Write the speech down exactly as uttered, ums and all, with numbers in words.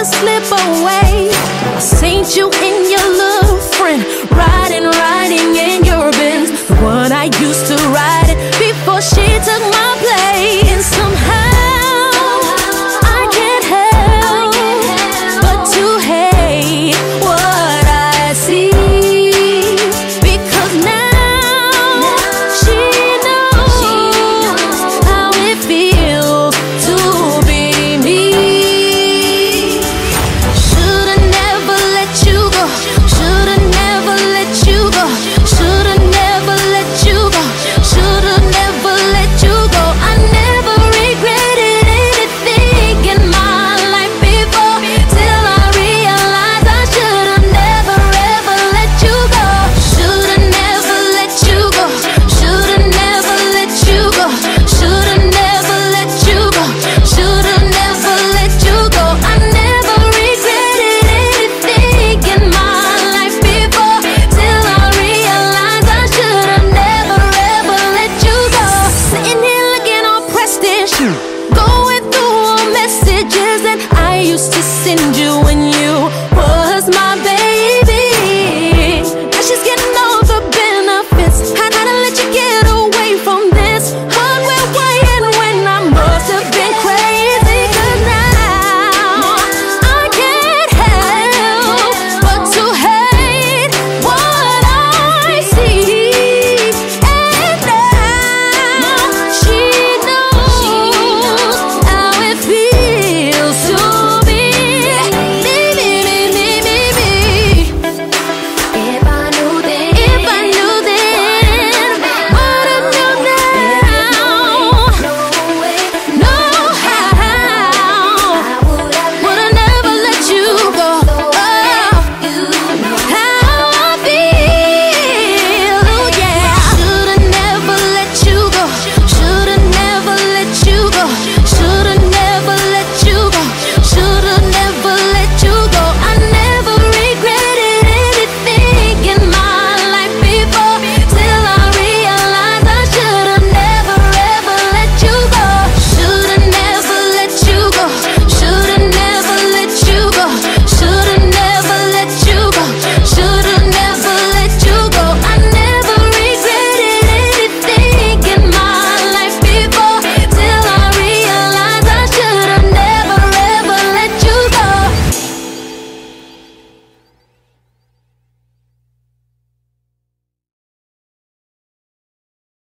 slip away. I seen you and your little friend riding, riding in your Benz, the one I used to ride in before she took my place. And somehow I can't help but to hate what I see, because now she knows how it feels to be me. Shoulda never let you go, shoulda never let you go, shoulda never let you go, shoulda never let you go. I never regretted anything in my life before, till I realized I shoulda never ever let you go. Shoulda never let you go, shoulda never let you go, shoulda never let you go, shoulda never let you go. I never regretted anything in my life before, till I realized I shoulda never ever let you go. Sitting here looking all pressed and shit, going through all messages that I used to send you when